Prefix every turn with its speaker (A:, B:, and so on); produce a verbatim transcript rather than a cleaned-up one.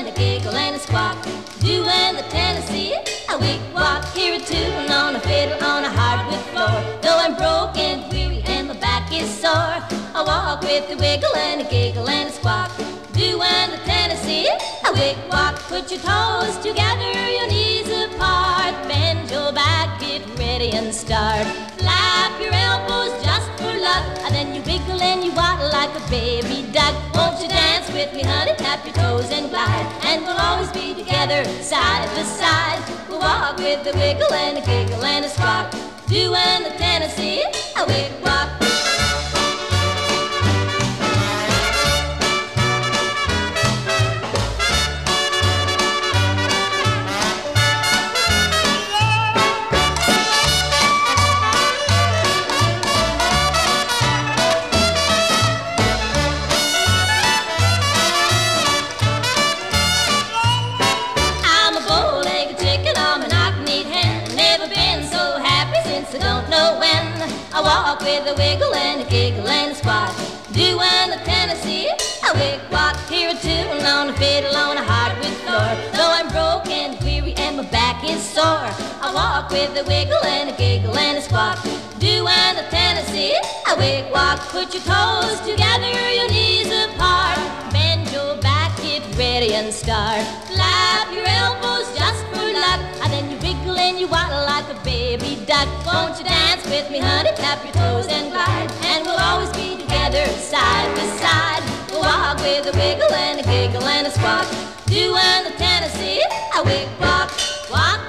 A: and a giggle and a squawk. Doing the Tennessee Wig-Walk. Hear a tune on a fiddle on a hardwood floor. Though I'm broken, weary, and my back is sore, I walk with a wiggle and a giggle and a squawk. Doing the Tennessee Wig-Walk. Put your toes together, your knees apart. Bend your back, get ready and start. Flap your elbows just for luck, and then you wiggle and you waddle like a baby duck. Won't you dance with me, honey? Tap your toes and glide, and we'll always be together side by side. We'll walk with a wiggle and a giggle and a squawk. Doing the Tennessee Wig-Walk. I don't know when. I walk with a wiggle and a giggle and a squawk. Doing the Tennessee Wig-Walk. Hear a tune on a fiddle on a hardwood floor. Though I'm broken, weary, and my back is sore, I walk with a wiggle and a giggle and a squawk. Doing the Tennessee Wig-Walk. Put your toes together, your knees apart. Bend your back, get ready and start. Flap your elbows just for luck, and then you wiggle and you waddle like a baby duck. Won't you dance with me, honey? Tap your toes and glide, and we'll always be together side by side. We'll walk with a wiggle and a giggle and a squawk. Doing the Tennessee Wig-Walk. Walk